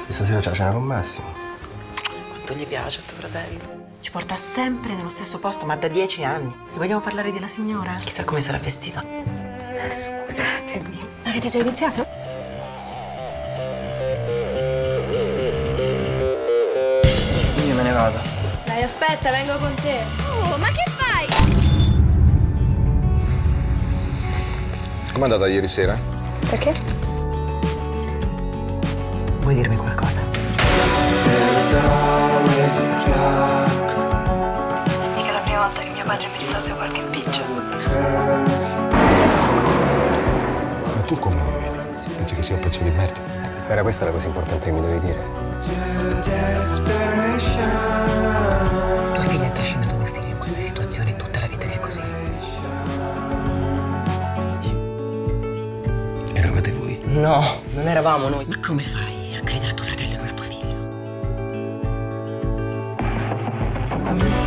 E stasera c'è la cena con Massimo. Quanto gli piace a tuo fratello. Ci porta sempre nello stesso posto, ma da 10 anni. Vogliamo parlare della signora? Chissà come sarà vestita. Scusatemi. Avete già iniziato? Io me ne vado. Dai, aspetta, vengo con te. Oh, ma che fai? Com'è andata ieri sera? Perché? Vuoi dirmi qualcosa? Mica la prima volta che mio padre mi risolve qualche impiccio. Ma tu come mi vedi? Pensi che sia un pezzo di merda? Era questa la cosa importante che mi dovevi dire. Tua figlia ha trascinato mio figlio in questa situazione e tutta la vita che è così. Eravate voi? No, non eravamo noi. Ma come fai a credere a tuo fratello e non a tuo figlio?